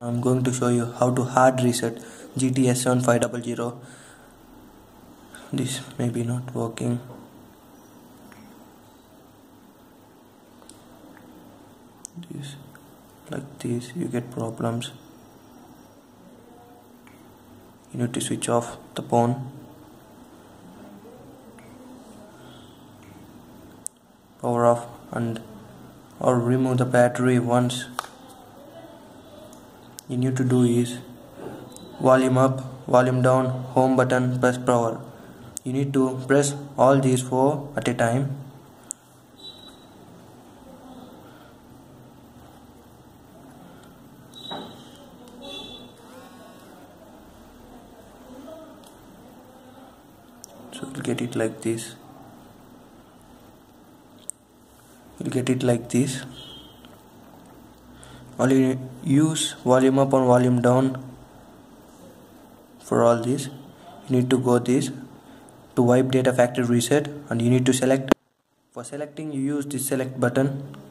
I'm going to show you how to hard reset GT-S7500. This may be not working. This, like this, you get problems. You need to switch off the phone. Power off or remove the battery once. You need to do is volume up, volume down, home button, press power. You need to press all these four at a time. So you'll get it like this. You'll get it like this. Only use volume up and volume down for all this. You need to go this to wipe data factory reset, and you need to select. For selecting, you use this select button.